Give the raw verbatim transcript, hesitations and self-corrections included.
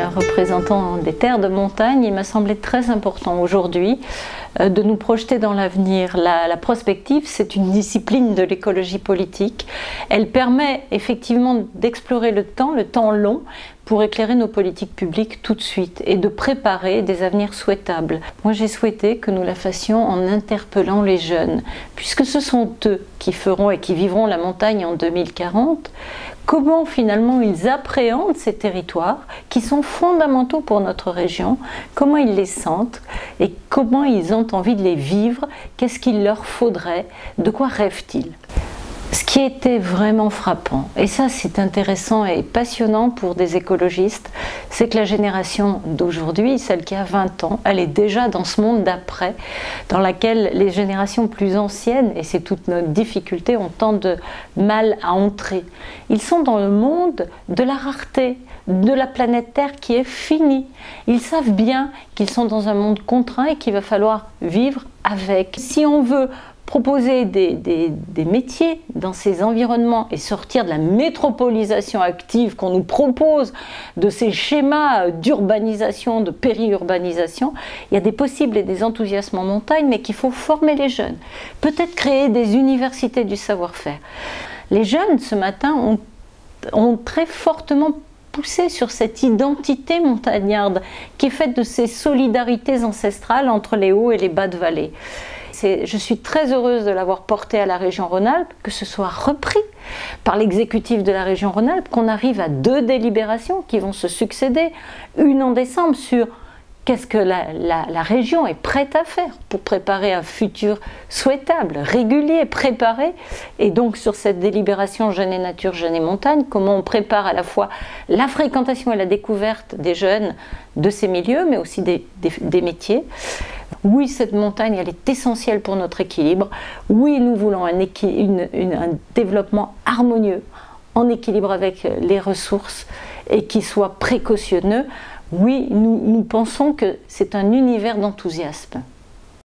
représentant des terres de montagne, il m'a semblé très important aujourd'hui euh, de nous projeter dans l'avenir. La, la prospective, c'est une discipline de l'écologie politique. Elle permet effectivement d'explorer le temps, le temps long, pour éclairer nos politiques publiques tout de suite et de préparer des avenirs souhaitables. Moi, j'ai souhaité que nous la fassions en interpellant les jeunes, puisque ce sont eux qui feront et qui vivront la montagne en deux mille quarante. Comment finalement ils appréhendent ces territoires qui sont fondamentaux pour notre région, comment ils les sentent et comment ils ont envie de les vivre, qu'est-ce qu'il leur faudrait, de quoi rêvent-ils? Ce qui était vraiment frappant, et ça c'est intéressant et passionnant pour des écologistes, c'est que la génération d'aujourd'hui, celle qui a vingt ans, elle est déjà dans ce monde d'après, dans laquelle les générations plus anciennes, et c'est toute notre difficulté, ont tant de mal à entrer. Ils sont dans le monde de la rareté, de la planète Terre qui est finie. Ils savent bien qu'ils sont dans un monde contraint et qu'il va falloir vivre avec. Si on veut proposer des, des, des métiers dans ces environnements et sortir de la métropolisation active qu'on nous propose, de ces schémas d'urbanisation, de périurbanisation, il y a des possibles et des enthousiasmes en montagne, mais qu'il faut former les jeunes. Peut-être créer des universités du savoir-faire. Les jeunes, ce matin, ont, ont très fortement poussé sur cette identité montagnarde qui est faite de ces solidarités ancestrales entre les hauts et les bas de vallée. Je suis très heureuse de l'avoir porté à la région Rhône-Alpes, que ce soit repris par l'exécutif de la région Rhône-Alpes, qu'on arrive à deux délibérations qui vont se succéder, une en décembre sur qu'est-ce que la, la, la région est prête à faire pour préparer un futur souhaitable, régulier, préparé, et donc sur cette délibération Jeunes et Nature, Jeunes et Montagne, comment on prépare à la fois la fréquentation et la découverte des jeunes de ces milieux, mais aussi des, des, des métiers. Oui, cette montagne, elle est essentielle pour notre équilibre. Oui, nous voulons un, une, une, un développement harmonieux, en équilibre avec les ressources et qui soit précautionneux. Oui, nous, nous pensons que c'est un univers d'enthousiasme.